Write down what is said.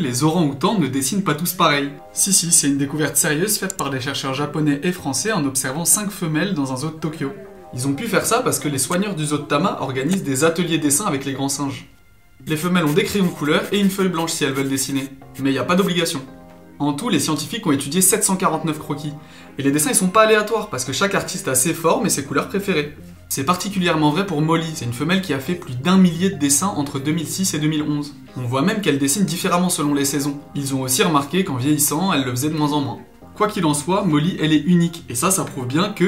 les orang-outans ne dessinent pas tous pareil. Si, c'est une découverte sérieuse faite par des chercheurs japonais et français en observant 5 femelles dans un zoo de Tokyo. Ils ont pu faire ça parce que les soigneurs du zoo de Tama organisent des ateliers dessin avec les grands singes. Les femelles ont des crayons de couleur et une feuille blanche si elles veulent dessiner, mais il n'y a pas d'obligation. En tout, les scientifiques ont étudié 749 croquis, et les dessins ils sont pas aléatoires parce que chaque artiste a ses formes et ses couleurs préférées. C'est particulièrement vrai pour Molly, c'est une femelle qui a fait plus d'1 millier de dessins entre 2006 et 2011. On voit même qu'elle dessine différemment selon les saisons. Ils ont aussi remarqué qu'en vieillissant, elle le faisait de moins en moins. Quoi qu'il en soit, Molly elle est unique, et ça prouve bien que